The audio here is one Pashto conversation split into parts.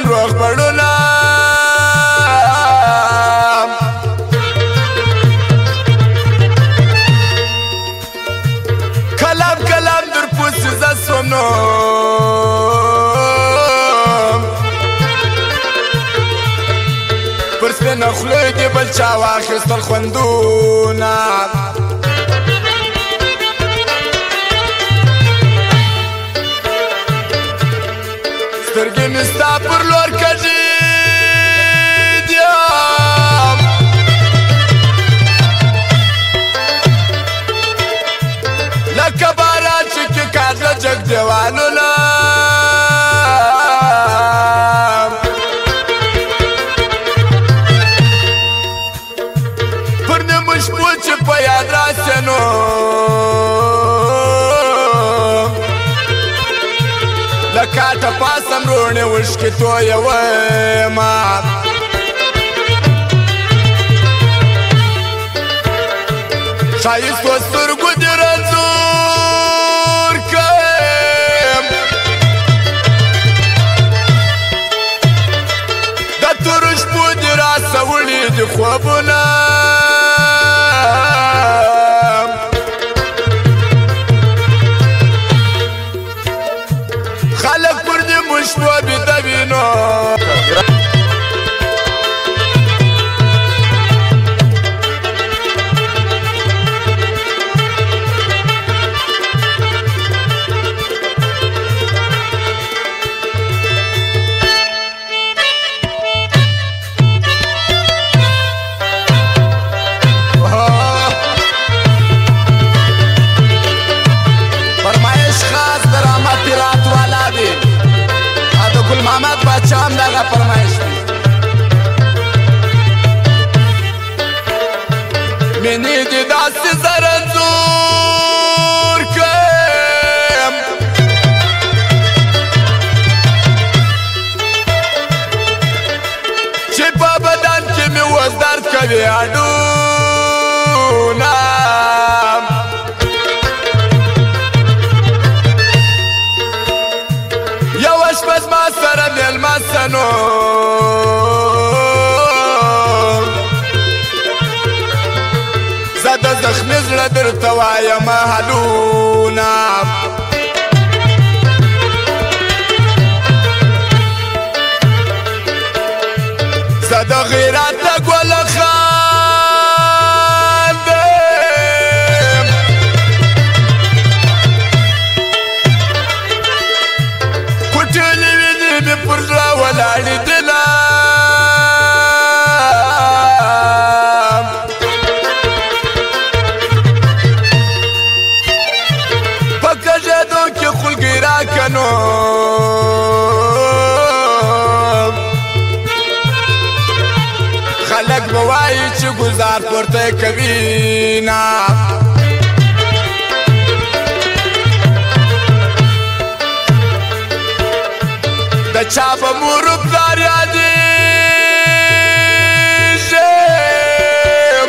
روغ بړونه کلام کلام در پوسې زه سوم نو پر سپینه خولې دې بل چا واخیستل خوندونه سترګې مې ستا پر لور کږې دیم لکه باران چې کې کاږه جګ دیوالونه پر نیمو شپو چې په یاد راسې نو لکاته پاسم روڼې وشکې تویومه ښایستو سترګو دې رنځور کړم د تورو شپو دې راسوړي دي خوبونه خلق پر دې مشبو بیدوي نو محمد بچه هم دغه فرمایش دی مینې دې داسې زه رنځور کړم چې په بدن کې مې اوس درد کوي هډونه یوه شپه زما سره مېلمه شه نو زه د زخمي زړه درته وایمه حالونه زه د غیرت د ګله خاندم کوټلې وینې مې پر زړه ولاړې دله په کږېدو کې خلګۍ راکه نو خلک به وایي چې ګزار پورته کوي نه د چا به مور و پلار یادېږم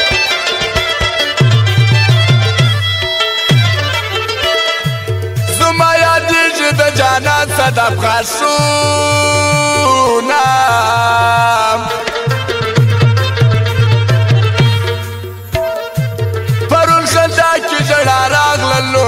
زما یادېږي د جانان صدف غاښونه پرون خندا کې ژړا راغللو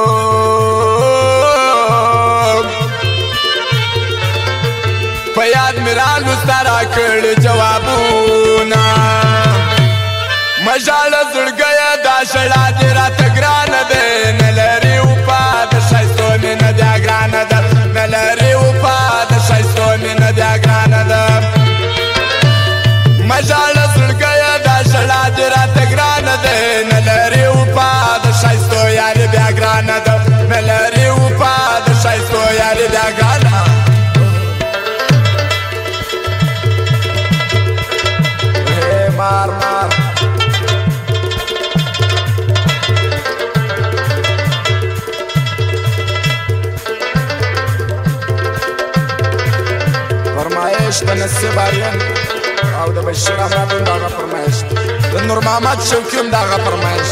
په یاد مې رالو ستا راکړي جوابونه مه ژاړه زړګیه دا ژړا دې راته ګرانه دی نه لري وفا د ښایستو مینه بیا ګرانه ده نه لري وفا د ښایستو مینه بیا ګرانه ده مه ژاړه زړګیه دا ژړا دې راته ګرانه دی نه لري وفا د ښایستو یارې بیا ګرانه ده نه لري وفا د ښایستو یارې بیا ګرانه مار مار فرمایش د نصیب آریان او د بشیر احمد هم دغه فرمایش د نور محمد شوقي هم دغه فرمایش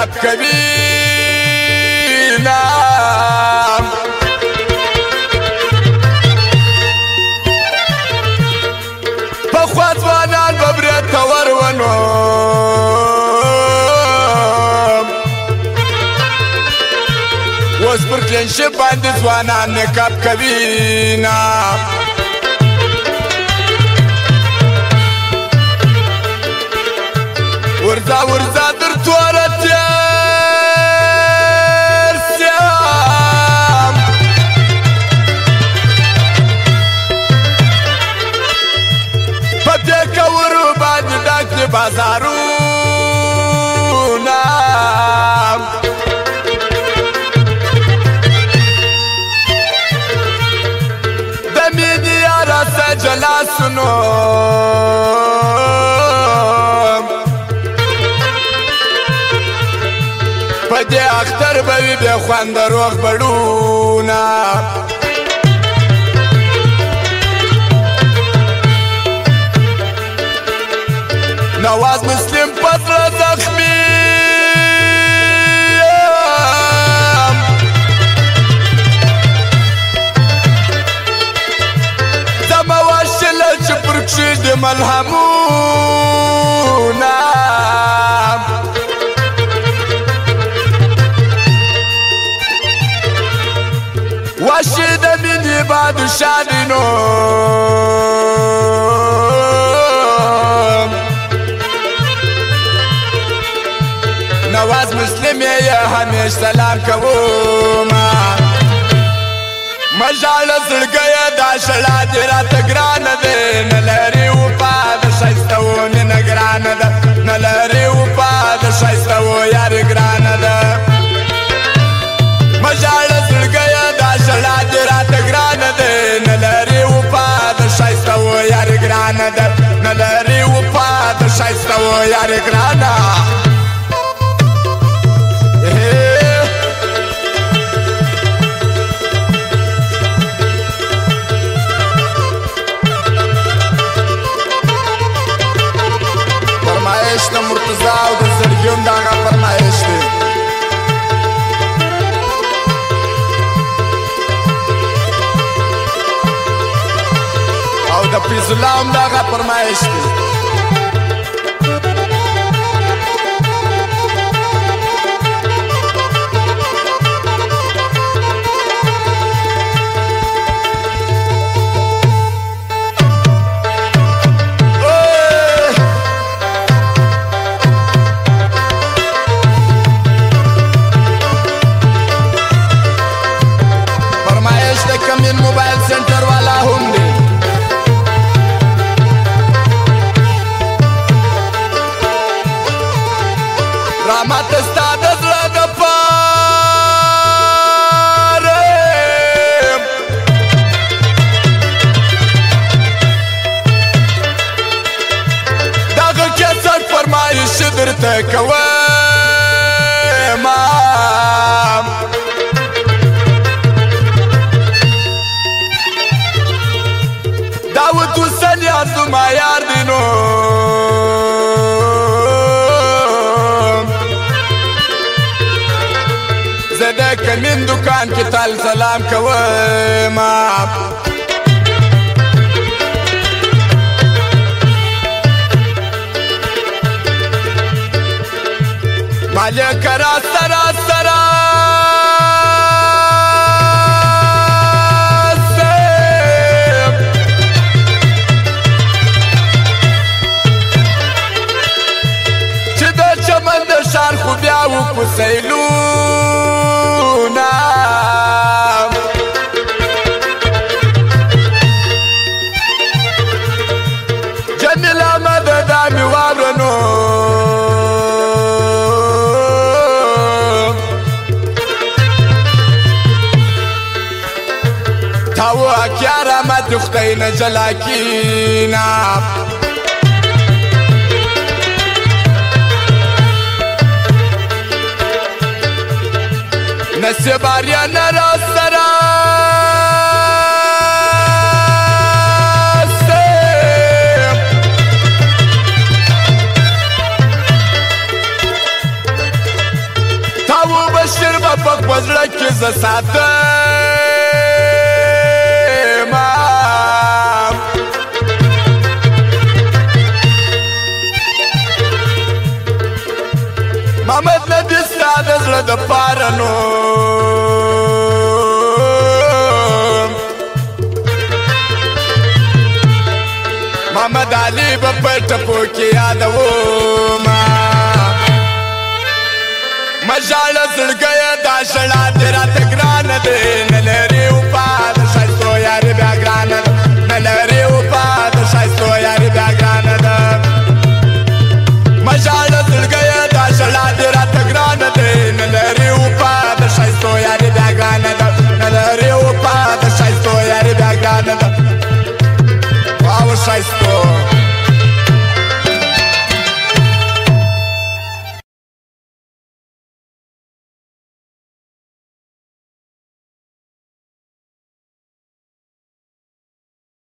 نکب کوي نام پخوا ځوانان به برید ته ورونو اوس پر کلینشپ باندې ځوانان نکب کوي نام ورځه ورځه در توره تېر سیام په دې کورو باندې ډک دي بازارونه د مینې یاره سجلا سنو په دې اختر به وي بې خونده روغ بړونه نواز مسلم په زړه زخمي زما واشله چې پر کښې دي ملهمونه واشي د مینې بادشاه دی نو نواز مسلم یې همیش سلام کوما مه ژاړه زړګیه دا شړا دې راته ګرانه دی نه لرې وفا د ښایستهو مینه ګرانه ده نه لرې وفا د ښایستهو یارې ګرانه ده مه ژاړه زړګیه دا شړا دې راته ګرانه دی نه لرې وفا د ښایستهو یارې ګرانه ده نه لرې وفا د ښایستهو یارې ګرانه فرمایش د مرتضی او د زړګیون د هغه فرمایش دی او د فیض الله هم د هغه فرمایش دی موبایل سنټر والا هم دی رحمت ستا د زړه دپاره دغه کیسټ فرمایش درته کومه داود حسین یار زما یار دی نو زه د کمین دکان کې تل سلام کومه مالک راسته راسته شار خو بیا و په سیلونه جمیل احمد دا مې واورنو تاو اکیار احمد دختای نه جلا کینا نصیب آریان را سرا ز ساتم محمد ندی ستا د زړه د پاره نو محمد علي به په ټپو کې یادومه مه ژاړه زړګیه دا ژړا دې راته ګرانه دی نه لري وفا